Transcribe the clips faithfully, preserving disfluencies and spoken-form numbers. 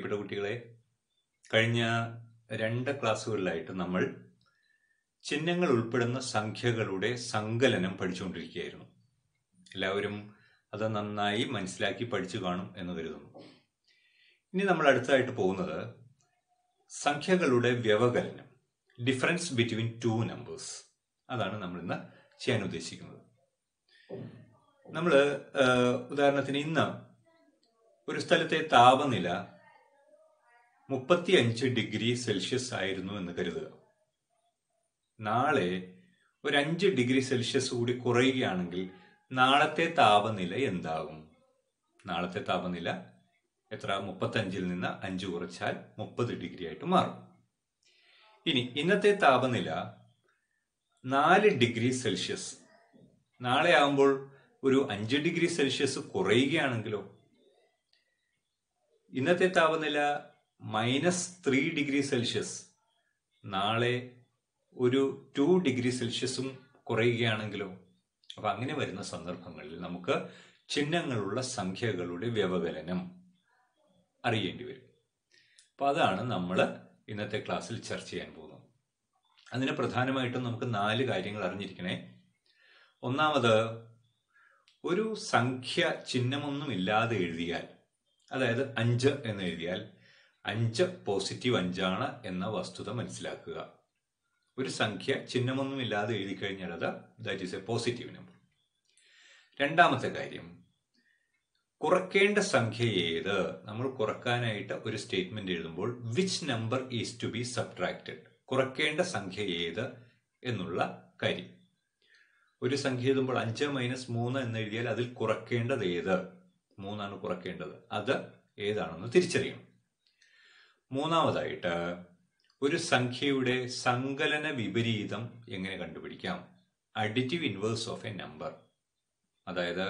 പ്രിയപ്പെട്ട കുട്ടികളെ, കഴിഞ്ഞ രണ്ട് ക്ലാസ്സുകളിലായിട്ട് നമ്മൾ ചിഹ്നങ്ങൾ ഉൾപ്പെടുന്ന സംഖ്യകളുടെ സങ്കലനം പഠിച്ചുകൊണ്ടിരിക്കുകയായിരുന്നു. എല്ലാവരും അത് നന്നായി മനസ്സിലാക്കി പഠിച്ചു കാണും എന്ന് കരുതുന്നു. ഇനി നമ്മൾ അടുത്തതായിട്ട് പോകുന്നത് സംഖ്യകളുടെ വ്യവകലനം, ഡിഫറൻസ് ബിറ്റ്വീൻ ടു നമ്പേഴ്സ്. അതാണ് നമ്മൾ ഇന്ന് ചെയ്യാൻ ഉദ്ദേശിക്കുന്നത്. നമ്മൾ ഉദാഹരണത്തിന് ഇന്ന് ഒരു സ്ഥലത്തെ താപനില മുപ്പത്തി അഞ്ച് ഡിഗ്രി സെൽഷ്യസ് ആയിരുന്നു എന്ന് കരുതുക. നാളെ ഒരു അഞ്ച് ഡിഗ്രി സെൽഷ്യസ് കൂടി കുറയുകയാണെങ്കിൽ നാളത്തെ താപനില എന്താകും? നാളത്തെ താപനില എത്ര? മുപ്പത്തഞ്ചിൽ നിന്ന് അഞ്ച് കുറച്ചാൽ മുപ്പത് ഡിഗ്രി ആയിട്ട് മാറും. ഇനി ഇന്നത്തെ താപനില നാല് ഡിഗ്രി സെൽഷ്യസ്, നാളെ ആകുമ്പോൾ ഒരു അഞ്ച് ഡിഗ്രി സെൽഷ്യസ് കുറയുകയാണെങ്കിലോ? ഇന്നത്തെ താപനില മൈനസ് ത്രീ ഡിഗ്രി സെൽഷ്യസ്, നാളെ ഒരു ടു ഡിഗ്രി സെൽഷ്യസും കുറയുകയാണെങ്കിലോ? അപ്പൊ അങ്ങനെ വരുന്ന സന്ദർഭങ്ങളിൽ നമുക്ക് ചിഹ്നങ്ങളുള്ള സംഖ്യകളുടെ വ്യവകലനം അറിയേണ്ടി വരും. അപ്പൊ അതാണ് നമ്മൾ ഇന്നത്തെ ക്ലാസ്സിൽ ചർച്ച ചെയ്യാൻ പോകുന്നത്. അതിന് പ്രധാനമായിട്ടും നമുക്ക് നാല് കാര്യങ്ങൾ അറിഞ്ഞിരിക്കണേ. ഒന്നാമത്, ഒരു സംഖ്യ ചിഹ്നമൊന്നും ഇല്ലാതെ എഴുതിയാൽ, അതായത് അഞ്ച് എന്ന് എഴുതിയാൽ അഞ്ച് പോസിറ്റീവ് അഞ്ചാണ് എന്ന വസ്തുത മനസ്സിലാക്കുക. ഒരു സംഖ്യ ചിഹ്നമൊന്നും ഇല്ലാതെ എഴുതി കഴിഞ്ഞാൽ അത് that is a positive number. രണ്ടാമത്തെ കാര്യം, കുറയ്ക്കേണ്ട സംഖ്യ ഏത്? നമ്മൾ കുറക്കാനായിട്ട് ഒരു സ്റ്റേറ്റ്മെന്റ് എഴുതുമ്പോൾ which number is to be subtracted, കുറയ്ക്കേണ്ട സംഖ്യ ഏത് എന്നുള്ള കാര്യം. ഒരു സംഖ്യ എഴുതുമ്പോൾ അഞ്ച് മൈനസ് മൂന്ന് എന്ന് എഴുതിയാൽ അതിൽ കുറയ്ക്കേണ്ടത് ഏത്? മൂന്നാണ് കുറയ്ക്കേണ്ടത്, അത് ഏതാണെന്ന് തിരിച്ചറിയണം. മൂന്നാമതായിട്ട്, ഒരു സംഖ്യയുടെ സങ്കലന വിപരീതം എങ്ങനെ കണ്ടുപിടിക്കാം? Additive inverse of a number. അതായത്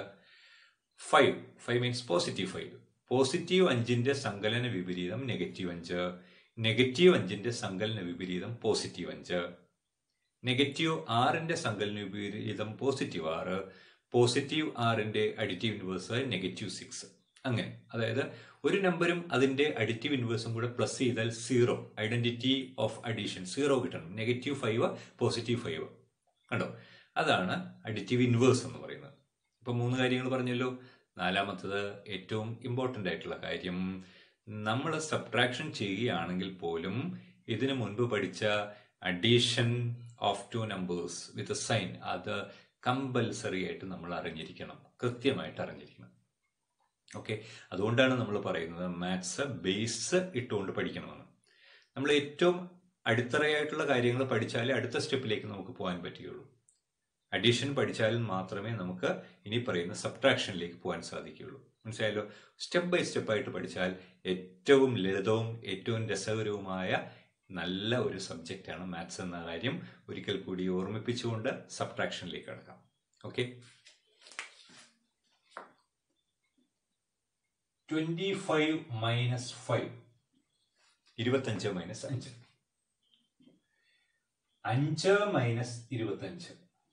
five five means positive five. Positive അഞ്ചിന്റെ സങ്കലന വിപരീതം നെഗറ്റീവ് അഞ്ച്, നെഗറ്റീവ് അഞ്ചിന്റെ സങ്കലന വിപരീതം പോസിറ്റീവ് അഞ്ച്, നെഗറ്റീവ് ആറിന്റെ സങ്കലന വിപരീതം പോസിറ്റീവ് ആറ്, പോസിറ്റീവ് ആറിന്റെ അഡിറ്റീവ് ഇൻവേഴ്സ് നെഗറ്റീവ് സിക്സ്. അങ്ങനെ, അതായത് ഒരു നമ്പറും അതിന്റെ അഡിറ്റീവ് ഇൻവേഴ്സും കൂടെ പ്ലസ് ചെയ്താൽ zero, identity of addition zero കിട്ടണം. നെഗറ്റീവ് ഫൈവ് പോസിറ്റീവ് ഫൈവ്, കണ്ടോ? അതാണ് അഡിറ്റീവ് ഇൻവേഴ്സ് എന്ന് പറയുന്നത്. ഇപ്പൊ മൂന്ന് കാര്യങ്ങൾ പറഞ്ഞല്ലോ. നാലാമത്തത്, ഏറ്റവും ഇമ്പോർട്ടന്റ് ആയിട്ടുള്ള കാര്യം, നമ്മൾ സബ്ട്രാക്ഷൻ ചെയ്യുകയാണെങ്കിൽ പോലും ഇതിനു മുൻപ് പഠിച്ച addition of two numbers with sign, അത് കമ്പൽസറി ആയിട്ട് നമ്മൾ അറിഞ്ഞിരിക്കണം, കൃത്യമായിട്ട് അറിഞ്ഞിരിക്കണം. ഓക്കെ, അതുകൊണ്ടാണ് നമ്മൾ പറയുന്നത് മാത്സ് ബേസ് ഇട്ടുകൊണ്ട് പഠിക്കണമെന്ന്. നമ്മൾ ഏറ്റവും അടിത്തറയായിട്ടുള്ള കാര്യങ്ങൾ പഠിച്ചാലേ അടുത്ത സ്റ്റെപ്പിലേക്ക് നമുക്ക് പോകാൻ പറ്റുകയുള്ളൂ. അഡീഷൻ പഠിച്ചാൽ മാത്രമേ നമുക്ക് ഇനി പറയുന്ന സബ്ട്രാക്ഷനിലേക്ക് പോകാൻ സാധിക്കുകയുള്ളൂ. മനസ്സിലായല്ലോ? സ്റ്റെപ്പ് ബൈ സ്റ്റെപ്പ് ആയിട്ട് പഠിച്ചാൽ ഏറ്റവും ലളിതവും ഏറ്റവും രസകരവുമായ നല്ല ഒരു സബ്ജക്റ്റാണ് മാത്സ് എന്ന കാര്യം ഒരിക്കൽ കൂടി ഓർമ്മിപ്പിച്ചുകൊണ്ട് സബ്ട്രാക്ഷനിലേക്ക് കടക്കാം. Okay, twenty five minus five, ഇരുപത്തഞ്ച് മൈനസ് അഞ്ച്. അഞ്ച് മൈനസ് ഇരുപത്തഞ്ച്,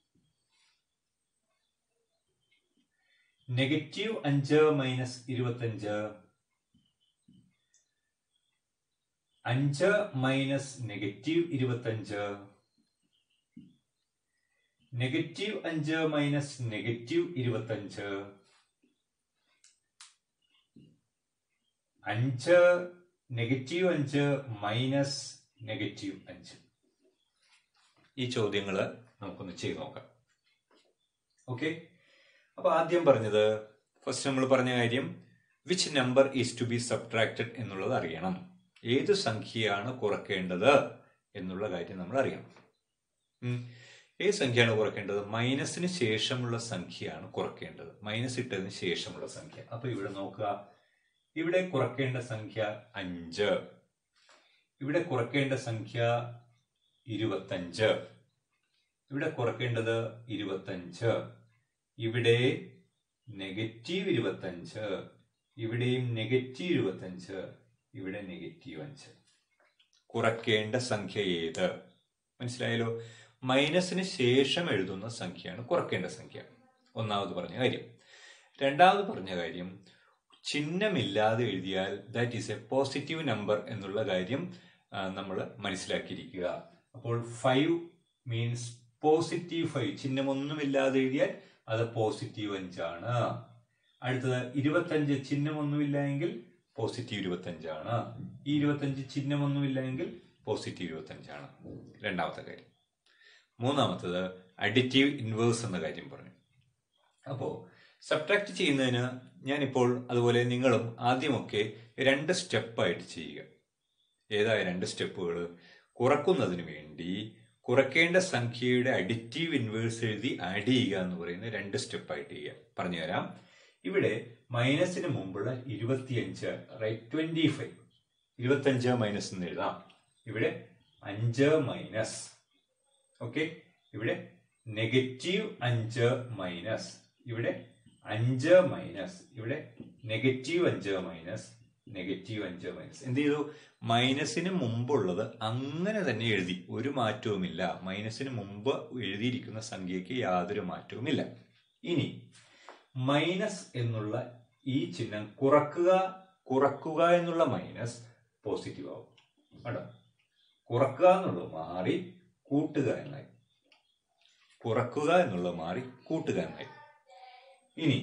നെഗറ്റീവ് അഞ്ച് മൈനസ് ഇരുപത്തഞ്ച്, അഞ്ച് മൈനസ് നെഗറ്റീവ് ഇരുപത്തഞ്ച്, നെഗറ്റീവ് അഞ്ച് മൈനസ് നെഗറ്റീവ് ഇരുപത്തഞ്ച്, അഞ്ച് നെഗറ്റീവ് അഞ്ച് മൈനസ് നെഗറ്റീവ് അഞ്ച്. ഈ ചോദ്യങ്ങൾ നമുക്കൊന്ന് ചെയ്ത് നോക്കാം. ഓക്കെ, അപ്പൊ ആദ്യം പറഞ്ഞത്, ഫസ്റ്റ് നമ്മൾ പറഞ്ഞ കാര്യം which number is to be subtracted എന്നുള്ളത് അറിയണം. ഏത് സംഖ്യയാണ് കുറയ്ക്കേണ്ടത് എന്നുള്ള കാര്യം നമ്മൾ അറിയണം. ഏത് സംഖ്യയാണ് കുറയ്ക്കേണ്ടത്? മൈനസിന് ശേഷമുള്ള സംഖ്യയാണ് കുറയ്ക്കേണ്ടത്, മൈനസ് ഇട്ടതിന് ശേഷമുള്ള സംഖ്യ. അപ്പൊ ഇവിടെ നോക്കുക, ഇവിടെ കുറയ്ക്കേണ്ട സംഖ്യ അഞ്ച്, ഇവിടെ കുറയ്ക്കേണ്ട സംഖ്യ ഇരുപത്തഞ്ച്, ഇവിടെ കുറയ്ക്കേണ്ടത് ഇരുപത്തഞ്ച്, ഇവിടെ നെഗറ്റീവ് ഇരുപത്തഞ്ച്, ഇവിടെയും നെഗറ്റീവ് ഇരുപത്തഞ്ച്, ഇവിടെ നെഗറ്റീവ് അഞ്ച്. കുറയ്ക്കേണ്ട സംഖ്യ ഏത്? മനസ്സിലായല്ലോ? മൈനസിന് ശേഷം എഴുതുന്ന സംഖ്യയാണ് കുറയ്ക്കേണ്ട സംഖ്യ. ഒന്നാമത് പറഞ്ഞ കാര്യം. രണ്ടാമത് പറഞ്ഞ കാര്യം, ചിഹ്നമില്ലാതെ എഴുതിയാൽ that is a positive number എന്നുള്ള കാര്യം നമ്മൾ മനസ്സിലാക്കിയിരിക്കുക. അപ്പോൾ ഫൈവ് മീൻസ് പോസിറ്റീവ് ഫൈവ്. ചിഹ്നമൊന്നുമില്ലാതെ എഴുതിയാൽ അത് പോസിറ്റീവ് അഞ്ചാണ്. അടുത്തത് ഇരുപത്തഞ്ച് ചിഹ്നമൊന്നുമില്ല എങ്കിൽ പോസിറ്റീവ് ഇരുപത്തഞ്ചാണ്. ഈ ഇരുപത്തഞ്ച് ചിഹ്നമൊന്നുമില്ല എങ്കിൽ പോസിറ്റീവ് ഇരുപത്തഞ്ചാണ്. രണ്ടാമത്തെ കാര്യം. മൂന്നാമത്തത് അഡിറ്റീവ് ഇൻവേഴ്സ് എന്ന കാര്യം പറഞ്ഞു. അപ്പോൾ സബ്ട്രാക്ട് ചെയ്യുന്നതിന് ഞാനിപ്പോൾ അതുപോലെ നിങ്ങളും ആദ്യമൊക്കെ രണ്ട് സ്റ്റെപ്പായിട്ട് ചെയ്യുക. ഏതായ രണ്ട് സ്റ്റെപ്പുകൾ? കുറക്കുന്നതിന് വേണ്ടി കുറയ്ക്കേണ്ട സംഖ്യയുടെ അഡിറ്റീവ് ഇൻവേഴ്സ് എഴുതി ആഡ് ചെയ്യുക എന്ന് പറയുന്ന രണ്ട് സ്റ്റെപ്പായിട്ട് ചെയ്യുക. പറഞ്ഞുതരാം. ഇവിടെ മൈനസിന് മുമ്പുള്ള ഇരുപത്തിയഞ്ച് റൈറ്റ് ട്വന്റി ഫൈവ് ഇരുപത്തഞ്ച് മൈനസ് എന്ന് എഴുതാം. ഇവിടെ അഞ്ച് മൈനസ്, ഓക്കെ. ഇവിടെ നെഗറ്റീവ് അഞ്ച് മൈനസ്, ഇവിടെ അഞ്ച് മൈനസ്, ഇവിടെ നെഗറ്റീവ് അഞ്ച് മൈനസ്, നെഗറ്റീവ് അഞ്ച് മൈനസ്. എന്ത് ചെയ്തു? മൈനസിന് മുമ്പുള്ളത് അങ്ങനെ തന്നെ എഴുതി, ഒരു മാറ്റവുമില്ല. മൈനസിന് മുമ്പ് എഴുതിയിരിക്കുന്ന സംഖ്യയ്ക്ക് യാതൊരു മാറ്റവുമില്ല. ഇനി മൈനസ് എന്നുള്ള ഈ ചിഹ്നം കുറക്കുക, കുറക്കുക എന്നുള്ള മൈനസ് പോസിറ്റീവ് ആവും. കേട്ടോ, കുറക്കുക എന്നുള്ളത് മാറി കൂട്ടുക എന്നായി. കുറക്കുക എന്നുള്ളത് മാറി കൂട്ടുക എന്നായി. ഇനി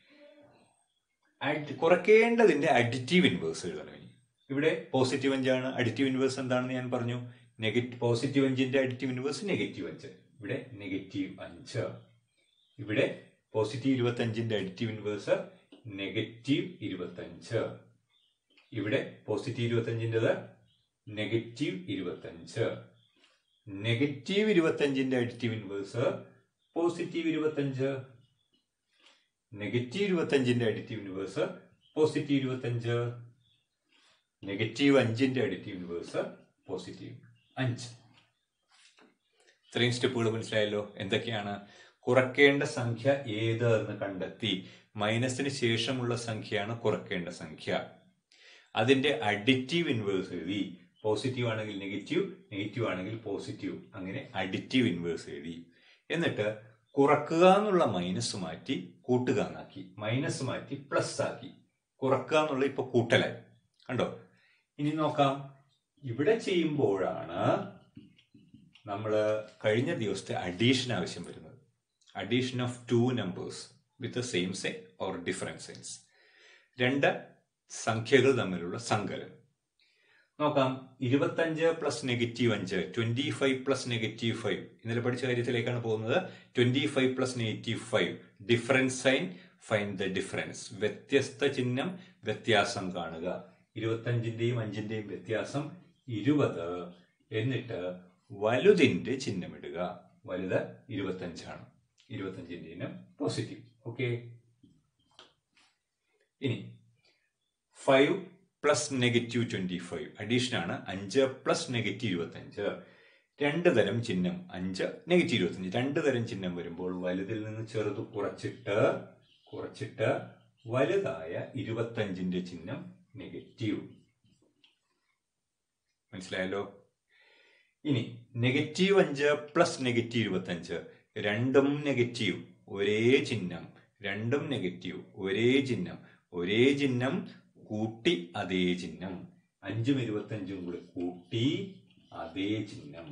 കുറയ്ക്കേണ്ടതിന്റെ അഡിറ്റീവ് ഇൻവേഴ്സ് എഴുതണം. ഇനി ഇവിടെ പോസിറ്റീവ് അഞ്ചാണ്. അഡിറ്റീവ് ഇൻവേഴ്സ് എന്താണെന്ന് ഞാൻ പറഞ്ഞു. നെഗറ്റീവ് പോസിറ്റീവ് അഞ്ചിന്റെ അഡിറ്റീവ് ഇൻവേഴ്സ് നെഗറ്റീവ് അഞ്ച്. ഇവിടെ നെഗറ്റീവ് അഞ്ച്. ഇവിടെ പോസിറ്റീവ് ഇരുപത്തി അഞ്ചിന്റെ അഡിറ്റീവ് ഇൻവേഴ്സ് നെഗറ്റീവ് ഇരുപത്തഞ്ച്. ഇവിടെ പോസിറ്റീവ് ഇരുപത്തി അഞ്ചിൻ്റെത് നെഗറ്റീവ് ഇരുപത്തഞ്ച്. നെഗറ്റീവ് ഇരുപത്തി അഞ്ചിന്റെ അഡിറ്റീവ് ഇൻവേഴ്സ് പോസിറ്റീവ് ഇരുപത്തഞ്ച്. നെഗറ്റീവ് ഇരുപത്തി അഞ്ചിന്റെ അഡിറ്റീവ് ഇൻവേഴ്സ് പോസിറ്റീവ് ഇരുപത്തഞ്ച്. നെഗറ്റീവ് അഞ്ചിന്റെ അഡിറ്റീവ് ഇൻവേഴ്സ് പോസിറ്റീവ് അഞ്ച്. ഇത്രയും സ്റ്റെപ്പുകൾ മനസ്സിലായല്ലോ. എന്തൊക്കെയാണ്? കുറയ്ക്കേണ്ട സംഖ്യ ഏത് എന്ന് കണ്ടെത്തി. മൈനസിന് ശേഷമുള്ള സംഖ്യയാണ് കുറയ്ക്കേണ്ട സംഖ്യ. അതിന്റെ അഡിറ്റീവ് ഇൻവേഴ്സ് എഴുതി. പോസിറ്റീവ് ആണെങ്കിൽ നെഗറ്റീവ്, നെഗറ്റീവ് ആണെങ്കിൽ പോസിറ്റീവ്, അങ്ങനെ അഡിറ്റീവ് ഇൻവേഴ്സ് എഴുതി. എന്നിട്ട് കുറക്കുക എന്നുള്ള മൈനസ് മാറ്റി കൂട്ടുക എന്നാക്കി. മൈനസ് മാറ്റി പ്ലസ് ആക്കി. കുറക്കുക എന്നുള്ള ഇപ്പൊ കൂട്ടലായി. കണ്ടോ? ഇനി നോക്കാം. ഇവിടെ ചെയ്യുമ്പോഴാണ് നമ്മൾ കഴിഞ്ഞ ദിവസത്തെ അഡീഷൻ ആവശ്യം വരുന്നത്. Addition of two numbers with the same sign or different signs. രണ്ട് സംഖ്യകൾ തമ്മിലുള്ള സങ്കലനം. നോക്കാം. ഇരുപത്തഞ്ച് പ്ലസ് നെഗറ്റീവ് അഞ്ച്, twenty five plus negative five. ഇന്നലെ പഠിച്ച കാര്യത്തിലേക്കാണ് പോകുന്നത്. Twenty five plus negative five, difference sign, find the difference. വ്യത്യസ്ത ചിഹ്നം, വ്യത്യാസം കാണുക. ഇരുപത്തഞ്ചിന്റെയും അഞ്ചിന്റെയും വ്യത്യാസം ഇരുപത്. എന്നിട്ട് വലുതിന്റെ ചിഹ്നമിടുക. വലുത് ഇരുപത്തഞ്ചാണ്. ഇരുപത്തഞ്ചിന്റെ ചിഹ്നം പോസിറ്റീവ്. ഓക്കെ. ഇനി five plus negative twenty five addition ആണ്. അഞ്ച് പ്ലസ് നെഗറ്റീവ് ഇരുപത്തഞ്ച്. രണ്ട് തരം ചിഹ്നം, അഞ്ച് നെഗറ്റീവ് ഇരുപത്തഞ്ച്. രണ്ട് തരം ചിഹ്നം വരുമ്പോൾ വലുതിൽ നിന്ന് ചെറുത് കുറച്ചിട്ട് കുറച്ചിട്ട് വലുതായ ഇരുപത്തഞ്ചിന്റെ ചിഹ്നം നെഗറ്റീവ്. മനസ്സിലായല്ലോ. ഇനി നെഗറ്റീവ് അഞ്ച് പ്ലസ് നെഗറ്റീവ് ഇരുപത്തഞ്ച്. രണ്ടും നെഗറ്റീവ്, ഒരേ ചിഹ്നം. രണ്ടും നെഗറ്റീവ്, ഒരേ ചിഹ്നം. ഒരേ ചിഹ്നം കൂട്ടി അതേ ചിഹ്നം. അഞ്ചും ഇരുപത്തഞ്ചും കൂടി കൂട്ടി അതേ ചിഹ്നം.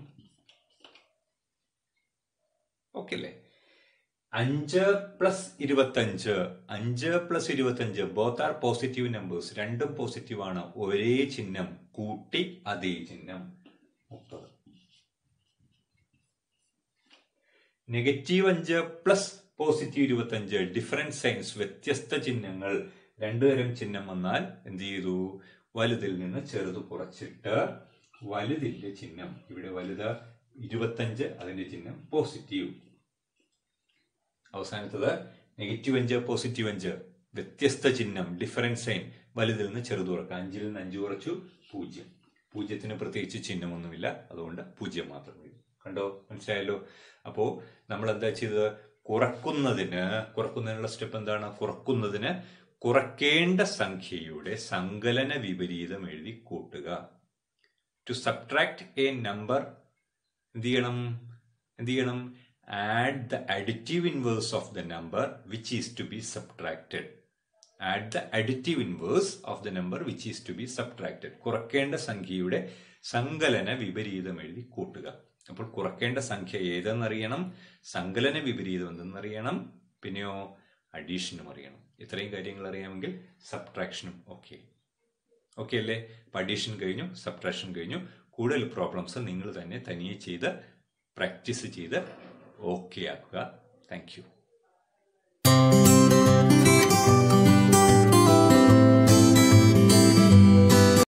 ഓക്കെ അല്ലേ? അഞ്ച് പ്ലസ് ഇരുപത്തഞ്ച്. അഞ്ച് പ്ലസ് ഇരുപത്തഞ്ച് ബോത്ത് ആർ പോസിറ്റീവ് നമ്പേഴ്സ്. രണ്ടും പോസിറ്റീവ് ആണ്. ഒരേ ചിഹ്നം കൂട്ടി അതേ ചിഹ്നം. മുപ്പത്. നെഗറ്റീവ് അഞ്ച് പ്ലസ് പോസിറ്റീവ് ഇരുപത്തഞ്ച്, ഡിഫറൻറ്റ് സൈൻസ്, വ്യത്യസ്ത ചിഹ്നങ്ങൾ. രണ്ടു തരം ചിഹ്നം വന്നാൽ എന്ത് ചെയ്തു? വലുതിൽ നിന്ന് ചെറുത് കുറച്ചിട്ട് വലുതിന്റെ ചിഹ്നം. ഇവിടെ വലുത് ഇരുപത്തഞ്ച്, അതിന്റെ ചിഹ്നം പോസിറ്റീവ്. അവസാനത്തത് നെഗറ്റീവ് അഞ്ച് പോസിറ്റീവ് അഞ്ച്, വ്യത്യസ്ത ചിഹ്നം, ഡിഫറൻറ്റ് സൈൻ. വലുതിൽ നിന്ന് ചെറുത് കുറക്കുക. അഞ്ചിൽ നിന്ന് അഞ്ച് കുറച്ചു പൂജ്യം. പൂജ്യത്തിന് പ്രത്യേകിച്ച് ചിഹ്നമൊന്നുമില്ല, അതുകൊണ്ട് പൂജ്യം മാത്രം വരും. കണ്ടോ? മനസ്സിലായല്ലോ. അപ്പോ നമ്മൾ എന്താ ചെയ്തത്? കുറക്കുന്നതിന് കുറക്കുന്നതിനുള്ള സ്റ്റെപ്പ് എന്താണ്? കുറക്കുന്നതിന് കുറയ്ക്കേണ്ട സംഖ്യയുടെ സങ്കലന വിപരീതം എഴുതി കൂട്ടുക. ടു സബ്ട്രാക്ട് എ നമ്പർ എന്ത് ചെയ്യണം? എന്ത് ചെയ്യണം? Add the additive inverse of the number which is to be subtracted. Add the additive inverse of the number which is to be subtracted. കുറയ്ക്കേണ്ട സംഖ്യയുടെ സങ്കലന വിപരീതം എഴുതി കൂട്ടുക. അപ്പോൾ കുറയ്ക്കേണ്ട സംഖ്യ ഏതെന്നറിയണം, സങ്കലന വിപരീതം എന്തെന്നറിയണം, പിന്നെയോ അഡീഷനും അറിയണം. ഇത്രയും കാര്യങ്ങൾ അറിയാമെങ്കിൽ സബ്ട്രാക്ഷനും ഓക്കെ ഓക്കെ അല്ലേ? അഡീഷൻ കഴിഞ്ഞു, സബ്ട്രാക്ഷൻ കഴിഞ്ഞു. കൂടുതൽ പ്രോബ്ലംസ് നിങ്ങൾ തന്നെ തനിയെ ചെയ്ത് പ്രാക്ടീസ് ചെയ്ത് ഓക്കെ ആക്കുക. Thank U.